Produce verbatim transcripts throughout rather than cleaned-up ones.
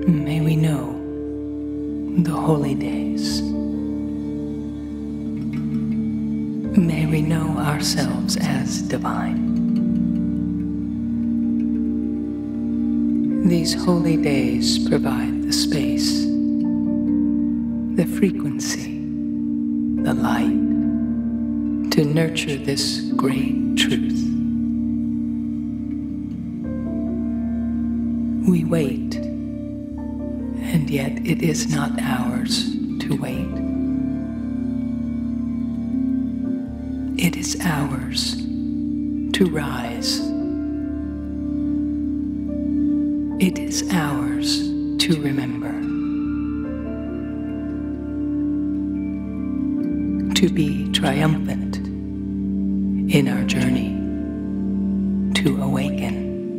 May we know the holy days. May we know ourselves as divine. These holy days provide the space, the frequency, the light to nurture this great truth. We wait, and yet it is not ours to wait. It is ours to rise. It is ours to remember, to be triumphant in our journey to awaken.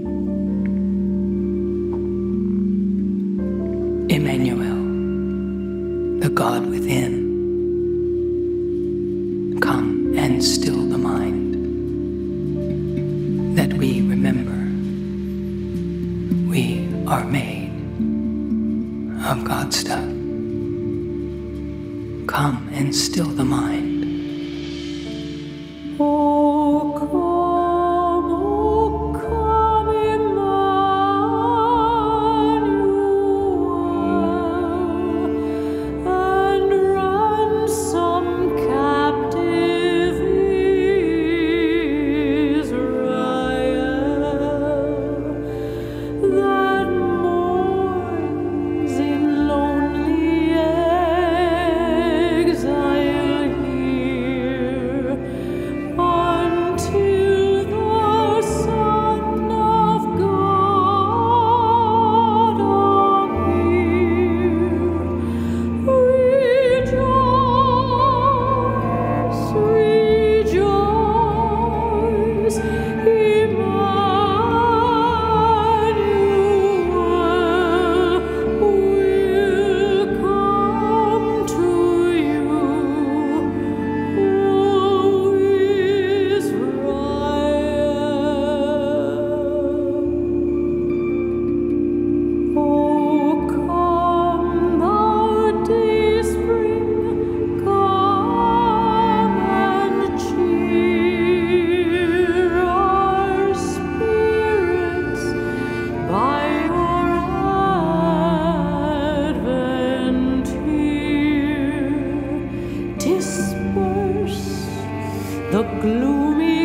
Emmanuel, the God within, come and still the mind, that we remember we are made of God's stuff. Come and still the mind. Oh, come, oh, come, Emmanuel, and ransom captive Israel, that mourns in lonely exile here, until the Son of God appear. Rejoice, rejoice, Emmanuel will come to you, O Israel. Oh, come, thou dayspring, come and cheer our spirits by your advent here. Disperse the gloomy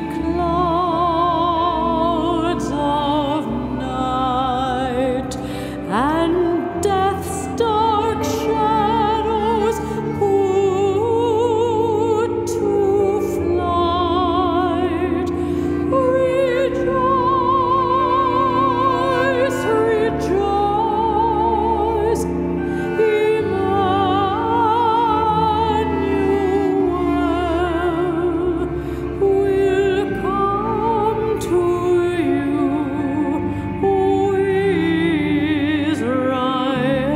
clouds of night, and death's dark shadows put to flight. Rejoice, rejoice, Emmanuel will come to you, O Israel.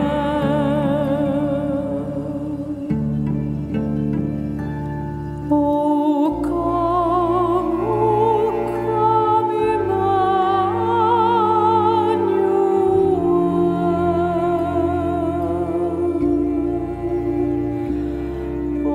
Oh, come, oh, come, Emmanuel.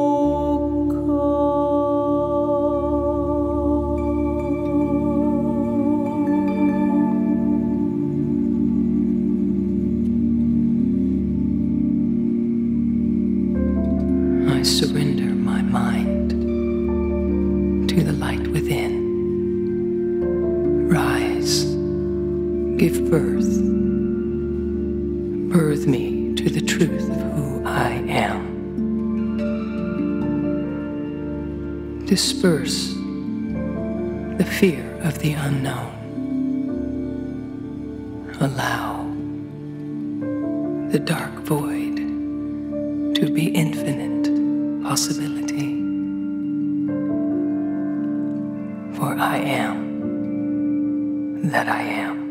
I surrender my mind to the light within. Rise, give birth, birth me to the truth of who I am. Disperse the fear of the unknown. Allow the dark void to be infinite possibility. For I am that I am.